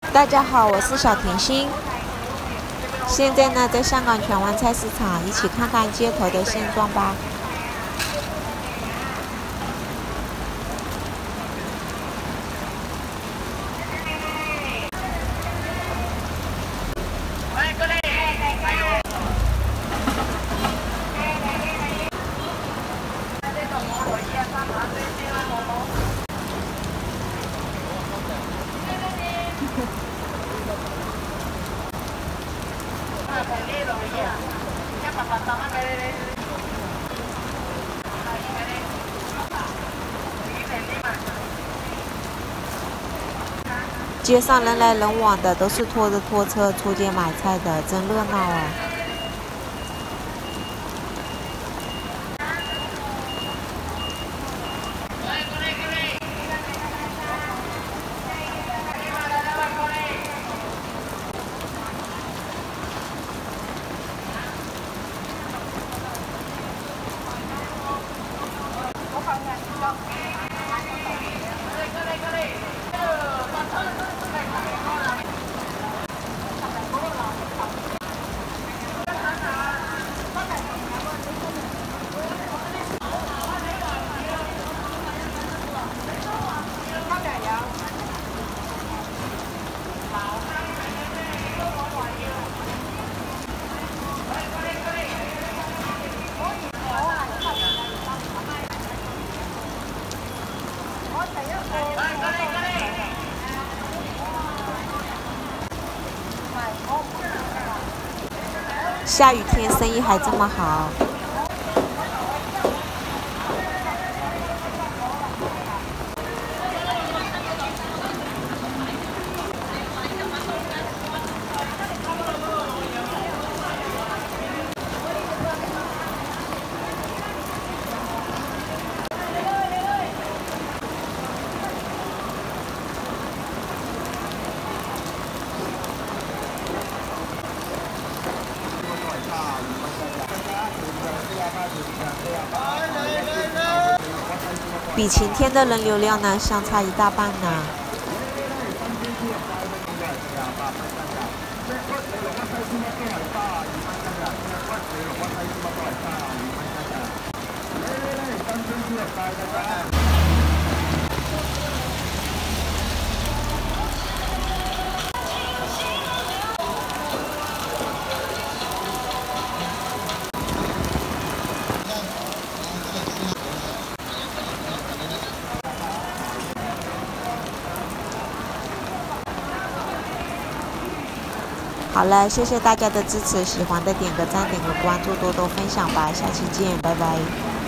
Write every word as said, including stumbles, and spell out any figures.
大家好，我是小甜心。现在呢，在香港荃湾菜市场，一起看看街头的现状吧。街上人来人往的，都是拖着拖车出街买菜的，真热闹啊！下雨天生意还这么好。比晴天的人流量呢，相差一大半呢。好了，谢谢大家的支持，喜欢的点个赞，点个关注，多多分享吧，下期见，拜拜。